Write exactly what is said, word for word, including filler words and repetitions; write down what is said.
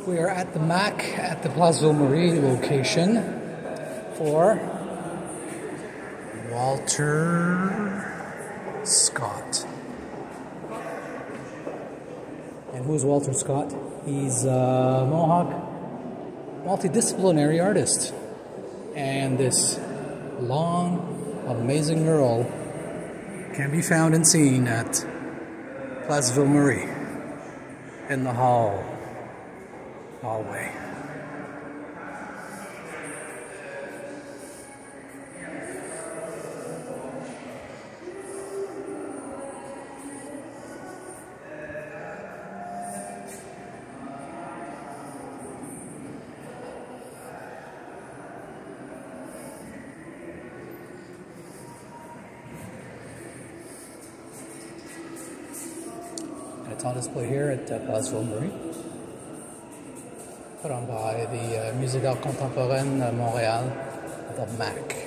We are at the Mac at the Place Ville Marie location for Walter Scott. And who's Walter Scott? He's a Mohawk multidisciplinary artist. And this long, amazing mural can be found and seen at Place Ville Marie in the hall hallway. It's on display here at uh, Place Ville Marie, put on by the uh, Musée d'Art Contemporain uh, Montréal, the M A C.